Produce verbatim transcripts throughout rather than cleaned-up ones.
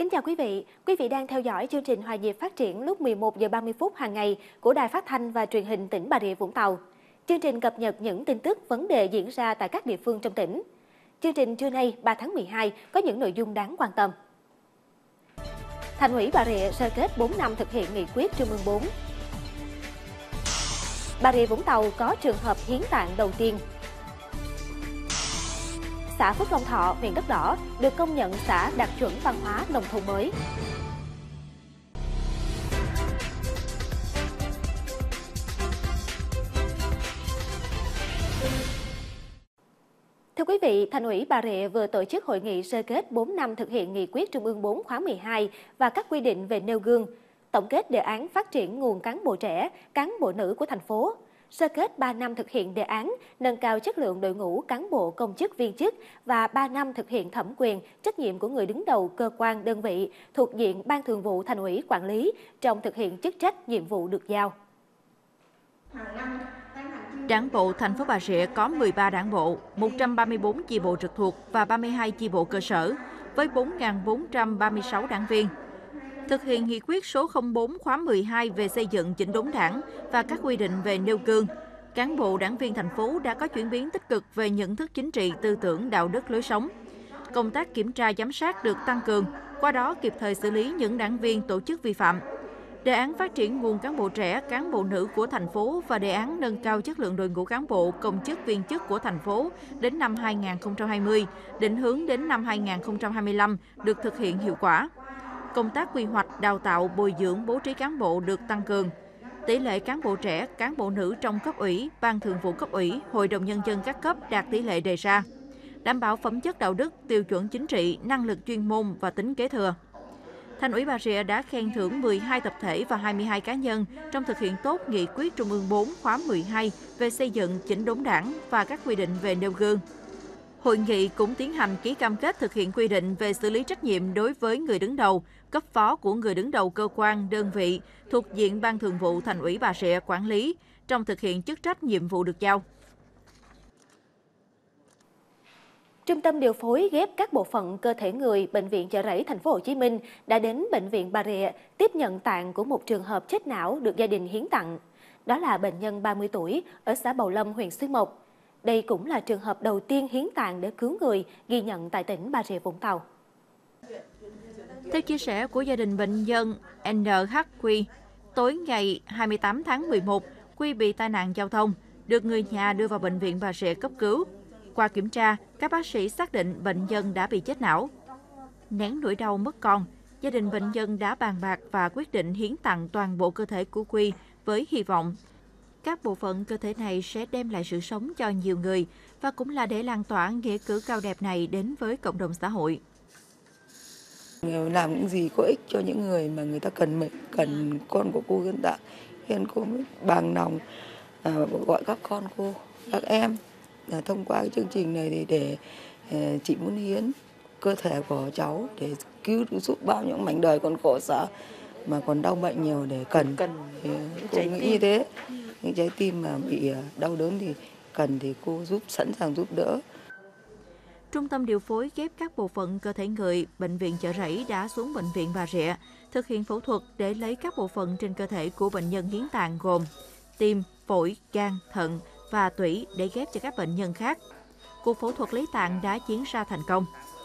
Kính chào quý vị. Quý vị đang theo dõi chương trình Hòa nhịp phát triển lúc mười một giờ ba mươi phút hàng ngày của Đài Phát thanh và Truyền hình tỉnh Bà Rịa Vũng Tàu. Chương trình cập nhật những tin tức, vấn đề diễn ra tại các địa phương trong tỉnh. Chương trình trưa nay ba tháng mười hai có những nội dung đáng quan tâm. Thành ủy Bà Rịa sơ kết bốn năm thực hiện nghị quyết Trung ương bốn. Bà Rịa Vũng Tàu có trường hợp hiến tạng đầu tiên. Xã Phước Long Thọ, huyện Đất Đỏ được công nhận xã đạt chuẩn văn hóa nông thôn mới. Thưa quý vị, Thành ủy Bà Rịa vừa tổ chức hội nghị sơ kết bốn năm thực hiện nghị quyết Trung ương bốn khóa mười hai và các quy định về nêu gương, tổng kết đề án phát triển nguồn cán bộ trẻ, cán bộ nữ của thành phố, sơ kết ba năm thực hiện đề án nâng cao chất lượng đội ngũ cán bộ công chức viên chức và ba năm thực hiện thẩm quyền, trách nhiệm của người đứng đầu cơ quan đơn vị thuộc diện Ban Thường vụ Thành ủy quản lý trong thực hiện chức trách nhiệm vụ được giao. Đảng bộ thành phố Bà Rịa có mười ba đảng bộ, một trăm ba mươi tư chi bộ trực thuộc và ba mươi hai chi bộ cơ sở, với bốn nghìn bốn trăm ba mươi sáu đảng viên. Thực hiện nghị quyết số không bốn khóa mười hai về xây dựng chỉnh đốn đảng và các quy định về nêu gương, cán bộ đảng viên thành phố đã có chuyển biến tích cực về nhận thức chính trị, tư tưởng, đạo đức, lối sống. Công tác kiểm tra giám sát được tăng cường, qua đó kịp thời xử lý những đảng viên tổ chức vi phạm. Đề án phát triển nguồn cán bộ trẻ, cán bộ nữ của thành phố và đề án nâng cao chất lượng đội ngũ cán bộ, công chức viên chức của thành phố đến năm hai nghìn không trăm hai mươi, định hướng đến năm hai nghìn không trăm hai mươi lăm được thực hiện hiệu quả. Công tác quy hoạch, đào tạo, bồi dưỡng, bố trí cán bộ được tăng cường. Tỷ lệ cán bộ trẻ, cán bộ nữ trong cấp ủy, ban thường vụ cấp ủy, hội đồng nhân dân các cấp đạt tỷ lệ đề ra. Đảm bảo phẩm chất đạo đức, tiêu chuẩn chính trị, năng lực chuyên môn và tính kế thừa. Thành ủy Bà Rịa đã khen thưởng mười hai tập thể và hai mươi hai cá nhân trong thực hiện tốt nghị quyết Trung ương bốn khóa mười hai về xây dựng chỉnh đốn đảng và các quy định về nêu gương. Hội nghị cũng tiến hành ký cam kết thực hiện quy định về xử lý trách nhiệm đối với người đứng đầu, cấp phó của người đứng đầu cơ quan, đơn vị thuộc diện Ban Thường vụ Thành ủy Bà Rịa quản lý trong thực hiện chức trách nhiệm vụ được giao. Trung tâm điều phối ghép các bộ phận cơ thể người Bệnh viện Chợ Rẫy Thành phố Hồ Chí Minh đã đến Bệnh viện Bà Rịa tiếp nhận tạng của một trường hợp chết não được gia đình hiến tặng. Đó là bệnh nhân ba mươi tuổi ở xã Bầu Lâm, huyện Xuyên Mộc. Đây cũng là trường hợp đầu tiên hiến tạng để cứu người ghi nhận tại tỉnh Bà Rịa Vũng Tàu. Theo chia sẻ của gia đình bệnh nhân en hát quy, tối ngày hai mươi tám tháng mười một, Quy bị tai nạn giao thông, được người nhà đưa vào Bệnh viện Bà Rịa cấp cứu. Qua kiểm tra, các bác sĩ xác định bệnh nhân đã bị chết não. Nén nỗi đau mất con, gia đình bệnh nhân đã bàn bạc và quyết định hiến tặng toàn bộ cơ thể của Quy với hy vọng các bộ phận cơ thể này sẽ đem lại sự sống cho nhiều người và cũng là để lan tỏa nghĩa cử cao đẹp này đến với cộng đồng xã hội. Làm những gì có ích cho những người mà người ta cần mình, cần con của cô hiến tặng, nên cô mới bằng lòng à, gọi các con cô, các em à, thông qua cái chương trình này thì để à, chị muốn hiến cơ thể của cháu để cứu giúp bao những mảnh đời còn khổ sở mà còn đau bệnh nhiều để cần. cần thì cô nghĩ như thế. Những trái tim mà bị đau đớn thì cần thì cô giúp, sẵn sàng giúp đỡ. Trung tâm điều phối ghép các bộ phận cơ thể người Bệnh viện Chợ Rẫy đã xuống Bệnh viện Bà Rịa thực hiện phẫu thuật để lấy các bộ phận trên cơ thể của bệnh nhân hiến tạng gồm tim, phổi, gan, thận và tủy để ghép cho các bệnh nhân khác. Cuộc phẫu thuật lấy tạng đã diễn ra thành công.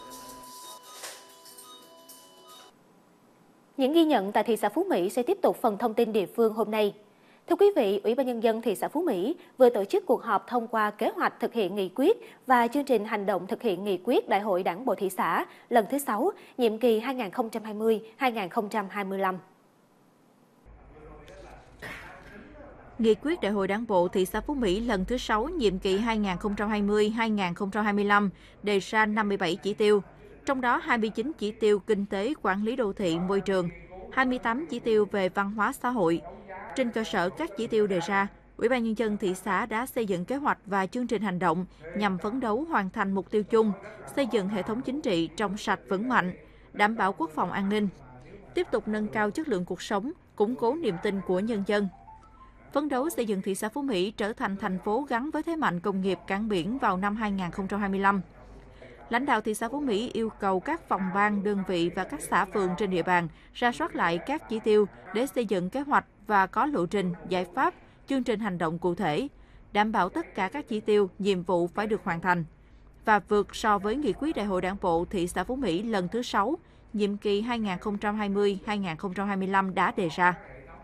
Những ghi nhận tại thị xã Phú Mỹ sẽ tiếp tục phần thông tin địa phương hôm nay. Thưa quý vị, Ủy ban Nhân dân thị xã Phú Mỹ vừa tổ chức cuộc họp thông qua kế hoạch thực hiện nghị quyết và chương trình hành động thực hiện nghị quyết Đại hội Đảng bộ thị xã lần thứ sáu, nhiệm kỳ hai nghìn không trăm hai mươi đến hai nghìn không trăm hai mươi lăm. Nghị quyết Đại hội Đảng bộ thị xã Phú Mỹ lần thứ sáu, nhiệm kỳ hai nghìn không trăm hai mươi đến hai nghìn không trăm hai mươi lăm đề ra năm mươi bảy chỉ tiêu, trong đó hai mươi chín chỉ tiêu kinh tế, quản lý đô thị, môi trường, hai mươi tám chỉ tiêu về văn hóa xã hội. Trên cơ sở các chỉ tiêu đề ra, Ủy ban Nhân dân thị xã đã xây dựng kế hoạch và chương trình hành động nhằm phấn đấu hoàn thành mục tiêu chung, xây dựng hệ thống chính trị trong sạch vững mạnh, đảm bảo quốc phòng an ninh, tiếp tục nâng cao chất lượng cuộc sống, củng cố niềm tin của nhân dân. Phấn đấu xây dựng thị xã Phú Mỹ trở thành thành phố gắn với thế mạnh công nghiệp cảng biển vào năm hai nghìn không trăm hai mươi lăm. Lãnh đạo thị xã Phú Mỹ yêu cầu các phòng ban, đơn vị và các xã phường trên địa bàn rà soát lại các chỉ tiêu để xây dựng kế hoạch và có lộ trình, giải pháp, chương trình hành động cụ thể, đảm bảo tất cả các chỉ tiêu, nhiệm vụ phải được hoàn thành và vượt so với nghị quyết Đại hội Đảng bộ thị xã Phú Mỹ lần thứ sáu, nhiệm kỳ hai nghìn không trăm hai mươi đến hai nghìn không trăm hai mươi lăm đã đề ra.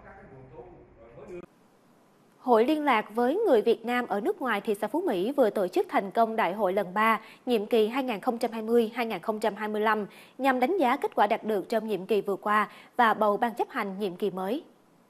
Hội liên lạc với người Việt Nam ở nước ngoài thị xã Phú Mỹ vừa tổ chức thành công đại hội lần ba, nhiệm kỳ hai nghìn không trăm hai mươi đến hai nghìn không trăm hai mươi lăm, nhằm đánh giá kết quả đạt được trong nhiệm kỳ vừa qua và bầu ban chấp hành nhiệm kỳ mới.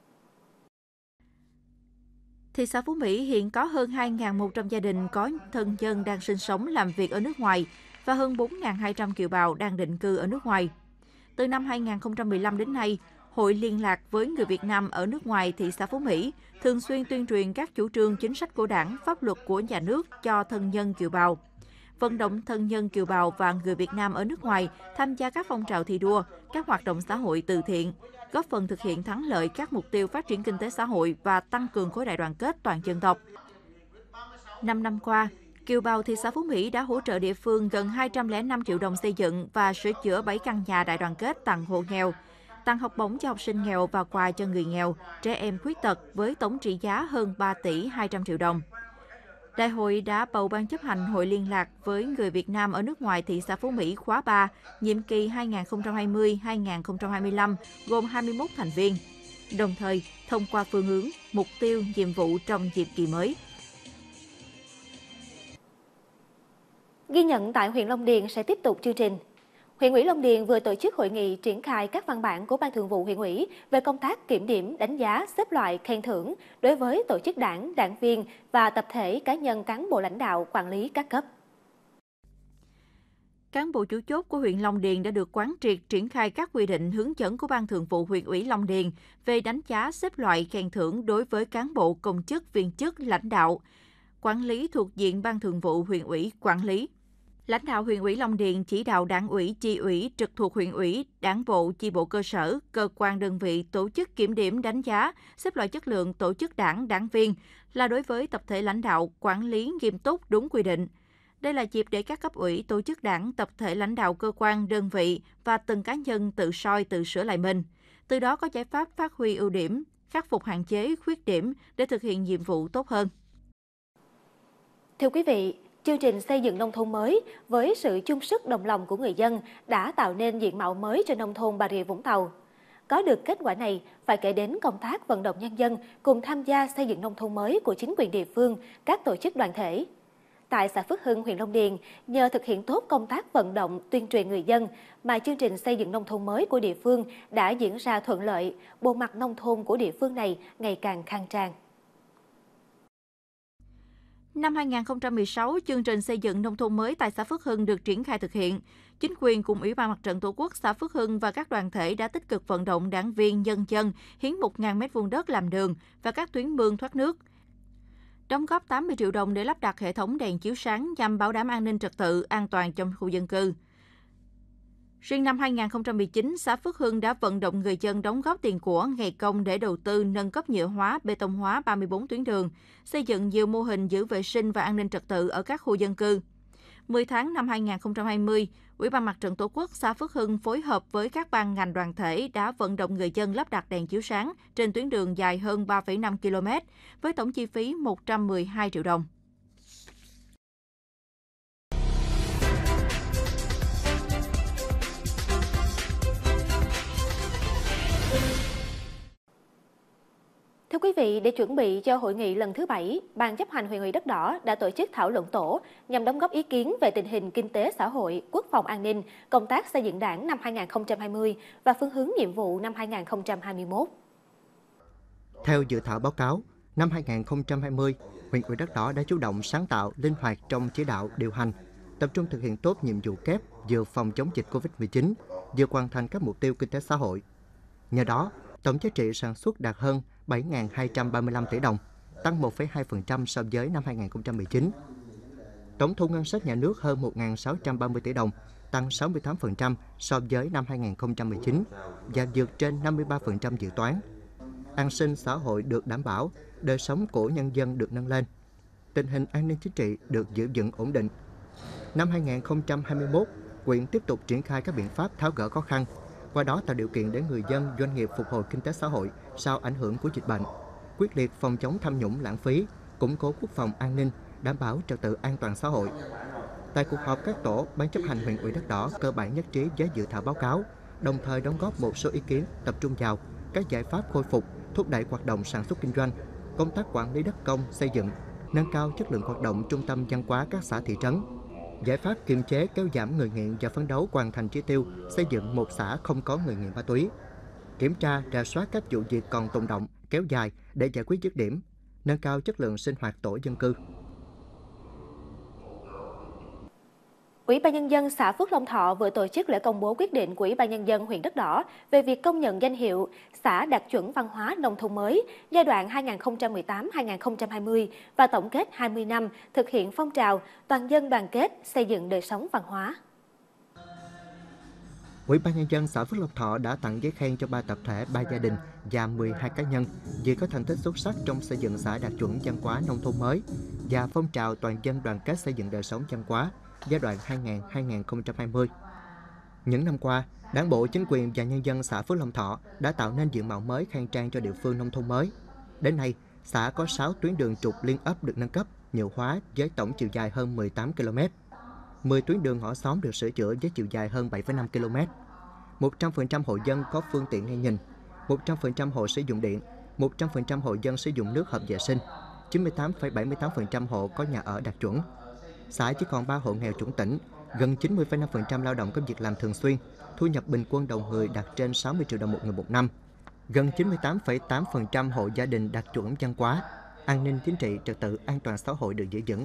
Thị xã Phú Mỹ hiện có hơn hai nghìn một trăm gia đình có thân nhân đang sinh sống làm việc ở nước ngoài và hơn bốn nghìn hai trăm kiều bào đang định cư ở nước ngoài. Từ năm hai nghìn không trăm mười lăm đến nay, Hội liên lạc với người Việt Nam ở nước ngoài thị xã Phú Mỹ thường xuyên tuyên truyền các chủ trương chính sách của Đảng, pháp luật của nhà nước cho thân nhân kiều bào, vận động thân nhân kiều bào và người Việt Nam ở nước ngoài tham gia các phong trào thi đua, các hoạt động xã hội từ thiện, góp phần thực hiện thắng lợi các mục tiêu phát triển kinh tế xã hội và tăng cường khối đại đoàn kết toàn dân tộc. Năm năm qua, kiều bào thị xã Phú Mỹ đã hỗ trợ địa phương gần hai trăm lẻ năm triệu đồng xây dựng và sửa chữa bảy căn nhà đại đoàn kết tặng hộ nghèo, tặng học bổng cho học sinh nghèo và quà cho người nghèo, trẻ em khuyết tật với tổng trị giá hơn ba tỷ hai trăm triệu đồng. Đại hội đã bầu ban chấp hành Hội liên lạc với người Việt Nam ở nước ngoài thị xã Phú Mỹ khóa ba, nhiệm kỳ hai nghìn không trăm hai mươi đến hai nghìn không trăm hai mươi lăm, gồm hai mươi mốt thành viên, đồng thời thông qua phương hướng, mục tiêu, nhiệm vụ trong nhiệm kỳ mới. Ghi nhận tại huyện Long Điền sẽ tiếp tục chương trình. Huyện ủy Long Điền vừa tổ chức hội nghị triển khai các văn bản của Ban Thường vụ huyện ủy về công tác kiểm điểm, đánh giá, xếp loại, khen thưởng đối với tổ chức đảng, đảng viên và tập thể cá nhân cán bộ lãnh đạo quản lý các cấp. Cán bộ chủ chốt của huyện Long Điền đã được quán triệt triển khai các quy định hướng dẫn của Ban Thường vụ huyện ủy Long Điền về đánh giá, xếp loại, khen thưởng đối với cán bộ, công chức, viên chức, lãnh đạo, quản lý thuộc diện Ban Thường vụ huyện ủy quản lý. Lãnh đạo huyện ủy Long Điền chỉ đạo đảng ủy, chi ủy trực thuộc huyện ủy, đảng bộ, chi bộ cơ sở, cơ quan đơn vị tổ chức kiểm điểm đánh giá, xếp loại chất lượng tổ chức đảng, đảng viên là đối với tập thể lãnh đạo, quản lý nghiêm túc đúng quy định. Đây là dịp để các cấp ủy, tổ chức đảng, tập thể lãnh đạo cơ quan, đơn vị và từng cá nhân tự soi, tự sửa lại mình. Từ đó có giải pháp phát huy ưu điểm, khắc phục hạn chế, khuyết điểm để thực hiện nhiệm vụ tốt hơn. Thưa quý vị, chương trình xây dựng nông thôn mới với sự chung sức đồng lòng của người dân đã tạo nên diện mạo mới cho nông thôn Bà Rịa Vũng Tàu. Có được kết quả này phải kể đến công tác vận động nhân dân cùng tham gia xây dựng nông thôn mới của chính quyền địa phương, các tổ chức đoàn thể. Tại xã Phước Hưng, huyện Long Điền, nhờ thực hiện tốt công tác vận động, tuyên truyền người dân mà chương trình xây dựng nông thôn mới của địa phương đã diễn ra thuận lợi, bộ mặt nông thôn của địa phương này ngày càng khang trang. Năm hai nghìn không trăm mười sáu, chương trình xây dựng nông thôn mới tại xã Phước Hưng được triển khai thực hiện. Chính quyền cùng Ủy ban Mặt trận Tổ quốc xã Phước Hưng và các đoàn thể đã tích cực vận động đảng viên, nhân dân hiến một nghìn mét vuông đất làm đường và các tuyến mương thoát nước. Đóng góp tám mươi triệu đồng để lắp đặt hệ thống đèn chiếu sáng nhằm bảo đảm an ninh trật tự, an toàn trong khu dân cư. Riêng năm hai nghìn không trăm mười chín, xã Phước Hưng đã vận động người dân đóng góp tiền của, ngày công để đầu tư nâng cấp nhựa hóa, bê tông hóa ba mươi bốn tuyến đường, xây dựng nhiều mô hình giữ vệ sinh và an ninh trật tự ở các khu dân cư. mười tháng năm hai nghìn không trăm hai mươi, Ủy ban Mặt trận Tổ quốc xã Phước Hưng phối hợp với các ban ngành đoàn thể đã vận động người dân lắp đặt đèn chiếu sáng trên tuyến đường dài hơn ba phẩy năm ki lô mét với tổng chi phí một trăm mười hai triệu đồng. Thưa quý vị, để chuẩn bị cho hội nghị lần thứ bảy, Ban chấp hành huyện ủy Đất Đỏ đã tổ chức thảo luận tổ nhằm đóng góp ý kiến về tình hình kinh tế xã hội, quốc phòng an ninh, công tác xây dựng đảng năm hai nghìn không trăm hai mươi và phương hướng nhiệm vụ năm hai nghìn không trăm hai mươi mốt. Theo dự thảo báo cáo, năm hai nghìn không trăm hai mươi, huyện ủy Đất Đỏ đã chủ động sáng tạo, linh hoạt trong chỉ đạo, điều hành, tập trung thực hiện tốt nhiệm vụ kép vừa phòng chống dịch Covid mười chín, vừa hoàn thành các mục tiêu kinh tế xã hội. Nhờ đó, tổng giá trị sản xuất đạt hơn bảy nghìn hai trăm ba mươi lăm tỷ đồng, tăng một phẩy hai phần trăm so với năm hai nghìn không trăm mười chín. Tổng thu ngân sách nhà nước hơn một nghìn sáu trăm ba mươi tỷ đồng, tăng sáu mươi tám phần trăm so với năm hai nghìn không trăm mười chín và vượt trên năm mươi ba phần trăm dự toán. An sinh xã hội được đảm bảo, đời sống của nhân dân được nâng lên. Tình hình an ninh chính trị được giữ vững ổn định. Năm hai nghìn không trăm hai mươi mốt, huyện tiếp tục triển khai các biện pháp tháo gỡ khó khăn, qua đó tạo điều kiện để người dân, doanh nghiệp phục hồi kinh tế xã hội sau ảnh hưởng của dịch bệnh, quyết liệt phòng chống tham nhũng lãng phí, củng cố quốc phòng an ninh, đảm bảo trật tự an toàn xã hội. Tại cuộc họp, các tổ ban chấp hành huyện ủy Đất Đỏ cơ bản nhất trí với dự thảo báo cáo, đồng thời đóng góp một số ý kiến tập trung vào các giải pháp khôi phục, thúc đẩy hoạt động sản xuất kinh doanh, công tác quản lý đất công, xây dựng, nâng cao chất lượng hoạt động trung tâm văn hóa các xã thị trấn, giải pháp kiềm chế kéo giảm người nghiện và phấn đấu hoàn thành chỉ tiêu xây dựng một xã không có người nghiện ma túy, kiểm tra, rà soát các vụ việc còn tồn động, kéo dài để giải quyết dứt điểm, nâng cao chất lượng sinh hoạt tổ dân cư. Ủy ban Nhân dân xã Phước Long Thọ vừa tổ chức lễ công bố quyết định của Ủy ban Nhân dân huyện Đất Đỏ về việc công nhận danh hiệu xã đạt chuẩn văn hóa nông thôn mới giai đoạn hai nghìn không trăm mười tám đến hai nghìn không trăm hai mươi và tổng kết hai mươi năm thực hiện phong trào toàn dân đoàn kết xây dựng đời sống văn hóa. Ủy ban Nhân dân xã Phước Long Thọ đã tặng giấy khen cho ba tập thể, ba gia đình và mười hai cá nhân vì có thành tích xuất sắc trong xây dựng xã đạt chuẩn văn hóa nông thôn mới và phong trào toàn dân đoàn kết xây dựng đời sống văn hóa giai đoạn hai nghìn đến hai nghìn không trăm hai mươi. Những năm qua, Đảng bộ, chính quyền và nhân dân xã Phước Long Thọ đã tạo nên diện mạo mới khang trang cho địa phương nông thôn mới. Đến nay, xã có sáu tuyến đường trục liên ấp được nâng cấp, nhựa hóa với tổng chiều dài hơn mười tám ki lô mét. mười tuyến đường ngõ xóm được sửa chữa với chiều dài hơn bảy phẩy năm ki lô mét. một trăm phần trăm hộ dân có phương tiện nghe nhìn, một trăm phần trăm hộ sử dụng điện, một trăm phần trăm hộ dân sử dụng nước hợp vệ sinh, chín mươi tám phẩy bảy mươi tám phần trăm hộ có nhà ở đạt chuẩn. Xã chỉ còn ba hộ nghèo chuẩn tỉnh, gần chín mươi phẩy năm phần trăm lao động có việc làm thường xuyên, thu nhập bình quân đầu người đạt trên sáu mươi triệu đồng một người một năm. Gần chín mươi tám phẩy tám phần trăm hộ gia đình đạt chuẩn văn hóa, an ninh chính trị, trật tự an toàn xã hội được giữ vững.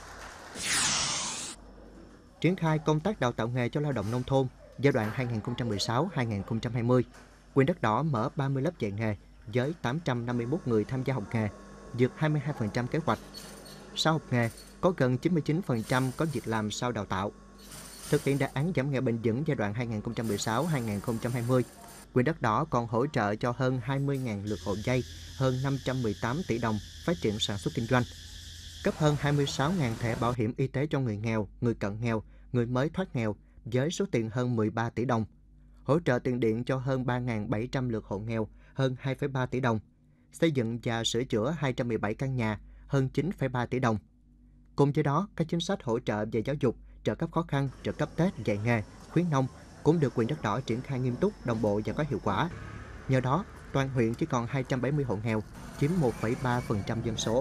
Triển khai công tác đào tạo nghề cho lao động nông thôn giai đoạn hai nghìn không trăm mười sáu đến hai nghìn không trăm hai mươi, huyện Đất Đỏ mở ba mươi lớp dạy nghề với tám trăm năm mươi mốt người tham gia học nghề, vượt hai mươi hai phần trăm kế hoạch. Sau học nghề, có gần chín mươi chín phần trăm có việc làm sau đào tạo. Thực hiện đề án giảm nghèo bền vững giai đoạn hai nghìn không trăm mười sáu đến hai nghìn không trăm hai mươi, huyện Đất Đỏ còn hỗ trợ cho hơn hai mươi nghìn lượt hộ vay, hơn năm trăm mười tám tỷ đồng phát triển sản xuất kinh doanh, cấp hơn hai mươi sáu nghìn thẻ bảo hiểm y tế cho người nghèo, người cận nghèo, người mới thoát nghèo với số tiền hơn mười ba tỷ đồng, hỗ trợ tiền điện cho hơn ba nghìn bảy trăm lượt hộ nghèo, hơn hai phẩy ba tỷ đồng, xây dựng và sửa chữa hai trăm mười bảy căn nhà, hơn chín phẩy ba tỷ đồng. Cùng với đó, các chính sách hỗ trợ về giáo dục, trợ cấp khó khăn, trợ cấp Tết, dạy nghề, khuyến nông cũng được huyện Đất Đỏ triển khai nghiêm túc, đồng bộ và có hiệu quả. Nhờ đó, toàn huyện chỉ còn hai trăm bảy mươi hộ nghèo, chiếm một phẩy ba phần trăm dân số.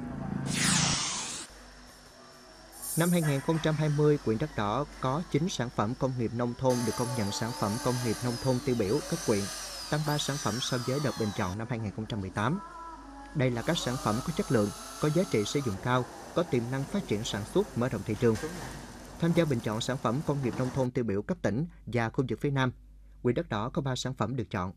Năm hai nghìn không trăm hai mươi, huyện Đất Đỏ có chín sản phẩm công nghiệp nông thôn được công nhận sản phẩm công nghiệp nông thôn tiêu biểu cấp huyện, tăng ba sản phẩm so với đợt bình chọn năm hai nghìn không trăm mười tám. Đây là các sản phẩm có chất lượng, có giá trị sử dụng cao, có tiềm năng phát triển sản xuất, mở rộng thị trường. Tham gia bình chọn sản phẩm công nghiệp nông thôn tiêu biểu cấp tỉnh và khu vực phía Nam, huyện Đất Đỏ có ba sản phẩm được chọn.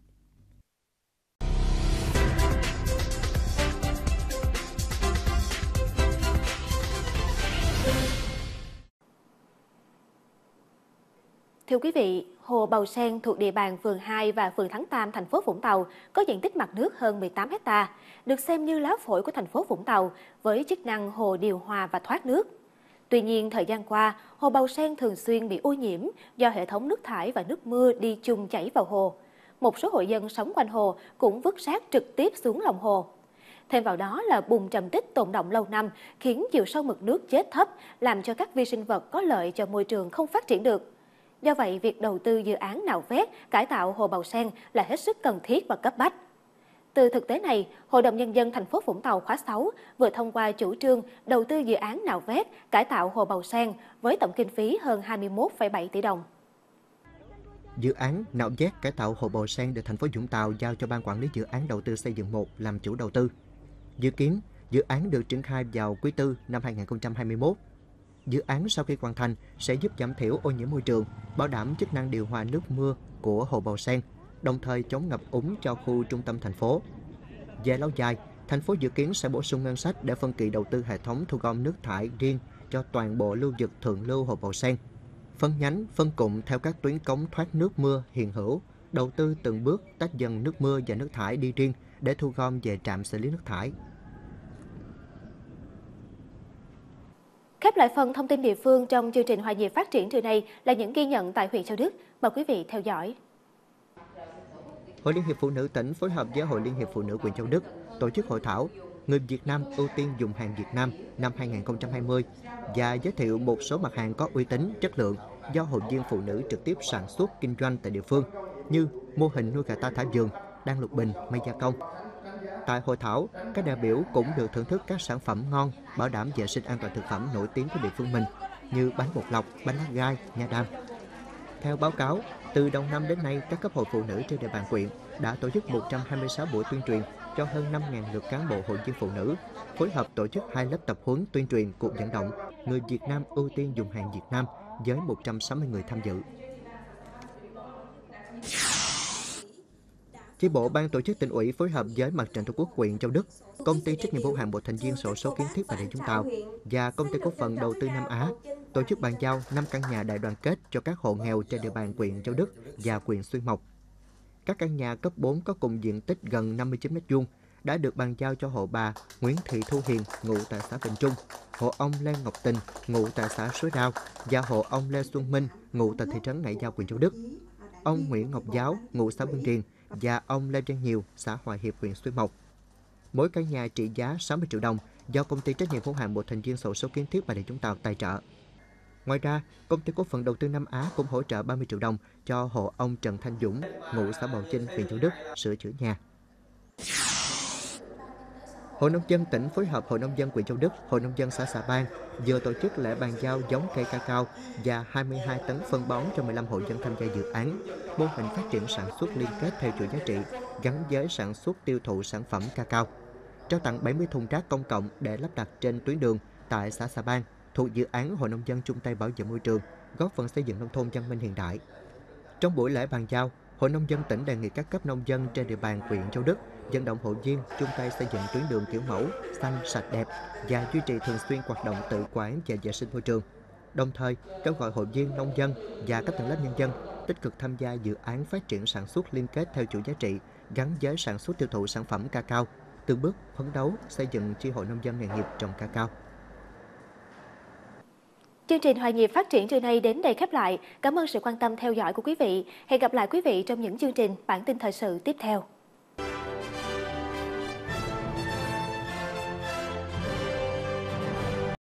Thưa quý vị, hồ Bầu Sen thuộc địa bàn phường hai và phường Thắng Tam, thành phố Vũng Tàu có diện tích mặt nước hơn mười tám héc ta, được xem như lá phổi của thành phố Vũng Tàu với chức năng hồ điều hòa và thoát nước. Tuy nhiên, thời gian qua, hồ Bầu Sen thường xuyên bị ô nhiễm do hệ thống nước thải và nước mưa đi chung chảy vào hồ. Một số hộ dân sống quanh hồ cũng vứt rác trực tiếp xuống lòng hồ. Thêm vào đó là bùn trầm tích tồn đọng lâu năm khiến chiều sâu mực nước chết thấp, làm cho các vi sinh vật có lợi cho môi trường không phát triển được. Do vậy, việc đầu tư dự án nạo vét, cải tạo hồ Bầu Sen là hết sức cần thiết và cấp bách. Từ thực tế này, Hội đồng Nhân dân thành phố Vũng Tàu khóa sáu vừa thông qua chủ trương đầu tư dự án nạo vét, cải tạo hồ Bầu Sen với tổng kinh phí hơn hai mươi mốt phẩy bảy tỷ đồng. Dự án nạo vét cải tạo hồ Bầu Sen được thành phố Vũng Tàu giao cho Ban Quản lý Dự án Đầu tư Xây dựng một làm chủ đầu tư. Dự kiến, dự án được triển khai vào quý tư năm hai nghìn không trăm hai mươi mốt. Dự án sau khi hoàn thành sẽ giúp giảm thiểu ô nhiễm môi trường, bảo đảm chức năng điều hòa nước mưa của hồ Bầu Sen, đồng thời chống ngập úng cho khu trung tâm thành phố. Về lâu dài, thành phố dự kiến sẽ bổ sung ngân sách để phân kỳ đầu tư hệ thống thu gom nước thải riêng cho toàn bộ lưu vực thượng lưu hồ Bầu Sen, phân nhánh, phân cụm theo các tuyến cống thoát nước mưa hiện hữu, đầu tư từng bước tách dần nước mưa và nước thải đi riêng để thu gom về trạm xử lý nước thải. Khép lại phần thông tin địa phương trong chương trình Hòa nhịp phát triển trưa nay là những ghi nhận tại huyện Châu Đức. Mời quý vị theo dõi. Hội Liên hiệp Phụ nữ tỉnh phối hợp với Hội Liên hiệp Phụ nữ huyện Châu Đức tổ chức hội thảo Người Việt Nam ưu tiên dùng hàng Việt Nam năm hai nghìn không trăm hai mươi và giới thiệu một số mặt hàng có uy tín, chất lượng do hội viên phụ nữ trực tiếp sản xuất kinh doanh tại địa phương như mô hình nuôi gà ta thả vườn, đan lục bình, may gia công. Tại hội thảo, các đại biểu cũng được thưởng thức các sản phẩm ngon, bảo đảm vệ sinh an toàn thực phẩm nổi tiếng của địa phương mình như bánh bột lọc, bánh lá gai, nha đam. Theo báo cáo, từ đầu năm đến nay, các cấp hội phụ nữ trên địa bàn huyện đã tổ chức một trăm hai mươi sáu buổi tuyên truyền cho hơn năm nghìn lượt cán bộ hội viên phụ nữ, phối hợp tổ chức hai lớp tập huấn tuyên truyền cuộc vận động Người Việt Nam ưu tiên dùng hàng Việt Nam với một trăm sáu mươi người tham dự. Chi bộ ban tổ chức tỉnh ủy phối hợp với Mặt trận Tổ quốc huyện Châu Đức, công ty trách nhiệm hữu hạn một thành viên xổ số kiến thiết Bà Rịa Vũng Tàu và công ty cổ phần đầu tư Nam Á tổ chức bàn giao năm căn nhà đại đoàn kết cho các hộ nghèo trên địa bàn huyện Châu Đức và huyện Xuyên Mộc. Các căn nhà cấp bốn có cùng diện tích gần năm mươi chín mét vuông đã được bàn giao cho hộ bà Nguyễn Thị Thu Hiền, ngụ tại xã Bình Trung, hộ ông Lê Ngọc Tình, ngụ tại xã Suối Đao và hộ ông Lê Xuân Minh, ngụ tại thị trấn Ngãi Giao, huyện Châu Đức. Ông Nguyễn Ngọc Giáo, ngụ xã Vân Điền và ông Lê Văn Nhiều, xã Hòa Hiệp, huyện Xuyên Mộc. Mỗi căn nhà trị giá sáu mươi triệu đồng do công ty trách nhiệm hữu hạn một thành viên xổ số kiến thiết Bà Rịa Vũng Tàu tài trợ. Ngoài ra, công ty cổ phần đầu tư Nam Á cũng hỗ trợ ba mươi triệu đồng cho hộ ông Trần Thanh Dũng, ngụ xã Bào Chinh, huyện Châu Đức sửa chữa nhà. Hội nông dân tỉnh phối hợp Hội nông dân huyện Châu Đức, Hội nông dân xã Xà Bang vừa tổ chức lễ bàn giao giống cây cacao và hai mươi hai tấn phân bón cho mười lăm hộ dân tham gia dự án mô hình phát triển sản xuất liên kết theo chuỗi giá trị gắn với sản xuất tiêu thụ sản phẩm cacao. Trao tặng bảy mươi thùng rác công cộng để lắp đặt trên tuyến đường tại xã Xà Bang thuộc dự án Hội nông dân chung tay bảo vệ môi trường, góp phần xây dựng nông thôn văn minh hiện đại. Trong buổi lễ bàn giao, Hội nông dân tỉnh đề nghị các cấp nông dân trên địa bàn huyện Châu Đức vận động hội viên chung tay xây dựng tuyến đường kiểu mẫu, xanh, sạch đẹp và duy trì thường xuyên hoạt động tự quản và vệ sinh môi trường. Đồng thời, kêu gọi hội viên nông dân và các tầng lớp nhân dân tích cực tham gia dự án phát triển sản xuất liên kết theo chuỗi giá trị gắn với sản xuất tiêu thụ sản phẩm cacao, từng bước phấn đấu xây dựng chi hội nông dân nghề nghiệp trồng cacao. Chương trình Hòa nhịp phát triển trưa nay đến đây khép lại. Cảm ơn sự quan tâm theo dõi của quý vị. Hẹn gặp lại quý vị trong những chương trình bản tin thời sự tiếp theo.